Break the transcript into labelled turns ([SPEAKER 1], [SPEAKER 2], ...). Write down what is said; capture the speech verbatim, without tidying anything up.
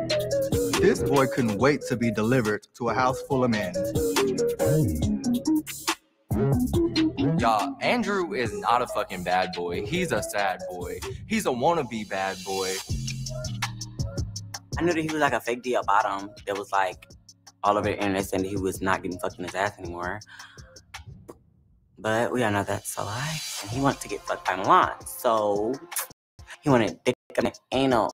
[SPEAKER 1] This boy couldn't wait to be delivered to a house full of men.
[SPEAKER 2] Y'all, Andrew is not a fucking bad boy. He's a sad boy. He's a wannabe bad boy.
[SPEAKER 3] I knew that he was like a fake deal bottom that was like all over the internet saying that he was not getting fucked in his ass anymore. But we all know that's a lie. And he wanted to get fucked by Milan. So he wanted dick and anal.